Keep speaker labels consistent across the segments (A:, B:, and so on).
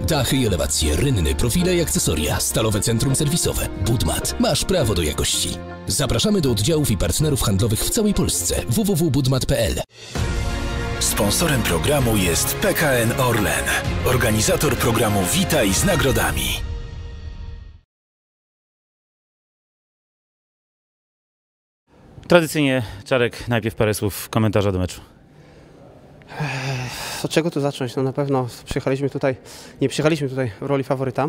A: Dachy i elewacje, rynny, profile i akcesoria, stalowe centrum serwisowe. Budmat. Masz prawo do jakości. Zapraszamy do oddziałów i partnerów handlowych w całej Polsce. www.budmat.pl.
B: Sponsorem programu jest PKN Orlen, organizator programu Witaj z nagrodami.
C: Tradycyjnie, Czarek, najpierw parę słów komentarza do meczu.
D: Od czego tu zacząć? No na pewno nie przyjechaliśmy tutaj w roli faworyta.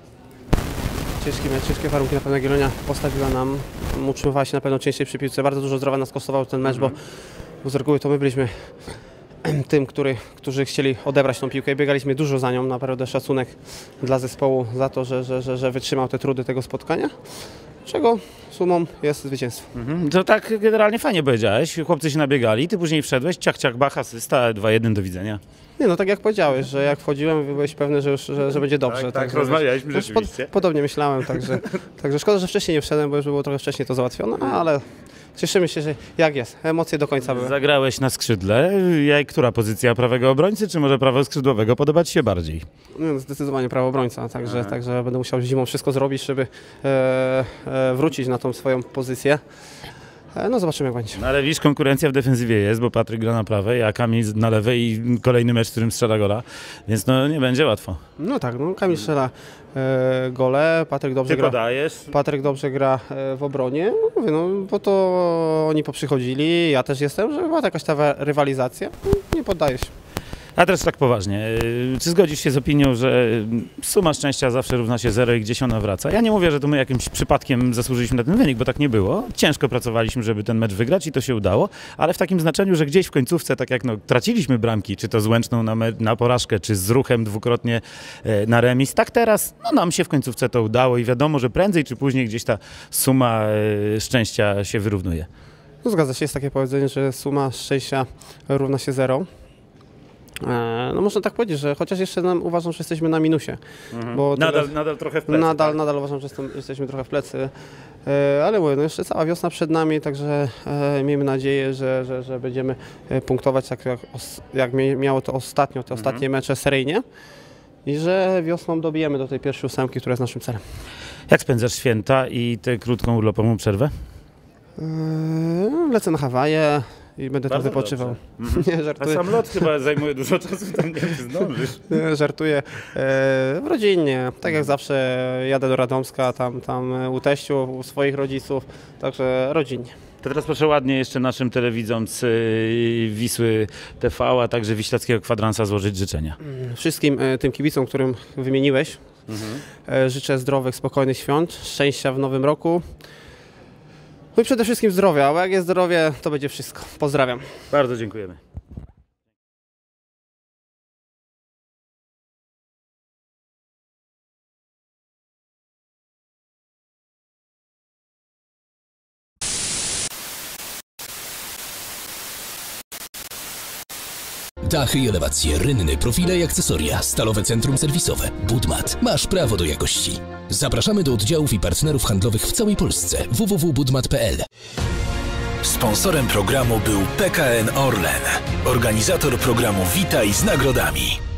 D: Ciężki mecz, ciężkie warunki na pewno Jagiellonia postawiła nam. Utrzymywała się na pewno częściej przy piłce. Bardzo dużo zdrowia nas kosztował ten mecz, bo z reguły to my byliśmy tym, którzy chcieli odebrać tą piłkę i biegaliśmy dużo za nią. Naprawdę szacunek dla zespołu za to, że wytrzymał te trudy tego spotkania. Czego sumą jest zwycięstwo.
C: To tak generalnie fajnie powiedziałeś, chłopcy się nabiegali, ty później wszedłeś, ciach, ciach, bach, asysta, 2-1, do widzenia.
D: Nie, no tak jak powiedziałeś, że jak wchodziłem, byłeś pewny, że będzie dobrze.
C: Tak, rozmawialiśmy rzeczywiście.
D: Podobnie myślałem, także szkoda, że wcześniej nie wszedłem, bo już było trochę wcześniej to załatwione, ale cieszymy się, że jak jest, emocje do końca były.
C: Zagrałeś na skrzydle, która pozycja prawego obrońcy, czy może prawo skrzydłowego podoba ci się bardziej?
D: No, zdecydowanie prawo obrońca, także będę musiał zimą wszystko zrobić, żeby wrócić na tą swoją pozycję. No zobaczymy jak będzie.
C: No ale widzisz, konkurencja w defensywie jest, bo Patryk gra na prawej, a Kamil na lewej i kolejny mecz, w którym strzela gola, więc no nie będzie łatwo.
D: No tak, no Kamil strzela gole, Patryk dobrze gra.
C: Podajesz.
D: Patryk dobrze gra w obronie, no mówię, no bo to oni poprzychodzili, ja też jestem, żeby była jakaś ta rywalizacja, nie poddaję się.
C: A teraz tak poważnie, czy zgodzisz się z opinią, że suma szczęścia zawsze równa się 0 i gdzieś ona wraca? Ja nie mówię, że to my jakimś przypadkiem zasłużyliśmy na ten wynik, bo tak nie było. Ciężko pracowaliśmy, żeby ten mecz wygrać i to się udało, ale w takim znaczeniu, że gdzieś w końcówce, tak jak traciliśmy bramki, czy to z Łęczną na porażkę, czy z Ruchem dwukrotnie na remis, tak teraz nam się w końcówce to udało i wiadomo, że prędzej czy później gdzieś ta suma szczęścia się wyrównuje. No
D: zgadza się, jest takie powiedzenie, że suma szczęścia równa się 0. No można tak powiedzieć, że chociaż jeszcze uważam, że jesteśmy na minusie. Bo
C: nadal trochę w plecy.
D: Nadal uważam, że jesteśmy trochę w plecy. Ale mówię, no jeszcze cała wiosna przed nami, także miejmy nadzieję, że będziemy punktować tak jak miało to ostatnio, te ostatnie mecze seryjnie i że wiosną dobijemy do tej pierwszej 8, która jest naszym celem.
C: Jak spędzasz święta i tę krótką urlopową przerwę?
D: Lecę na Hawaje i będę tam wypoczywał. Nie, żartuję.
C: A sam lot chyba zajmuje dużo czasu, tam nie zdążysz.
D: Żartuję. Rodzinnie, tak jak zawsze jadę do Radomska, tam u teściu, u swoich rodziców, także rodzinnie.
C: To teraz proszę ładnie jeszcze naszym telewidzom z Wisły TV, a także Wiślackiego Kwadransa złożyć życzenia.
D: Wszystkim tym kibicom, którym wymieniłeś, życzę zdrowych, spokojnych świąt, szczęścia w nowym roku. No i przede wszystkim zdrowia, bo jak jest zdrowie, to będzie wszystko. Pozdrawiam.
C: Bardzo dziękujemy.
A: Dachy i elewacje, rynny, profile i akcesoria, stalowe centrum serwisowe. Budmat. Masz prawo do jakości. Zapraszamy do oddziałów i partnerów handlowych w całej Polsce. www.budmat.pl.
B: Sponsorem programu był PKN Orlen, organizator programu Witaj z nagrodami.